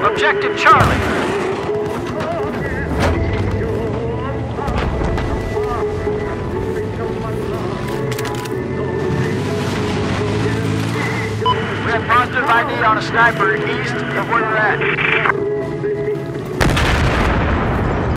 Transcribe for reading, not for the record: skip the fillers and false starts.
Objective Charlie. We have positive ID on a sniper east of where we're at.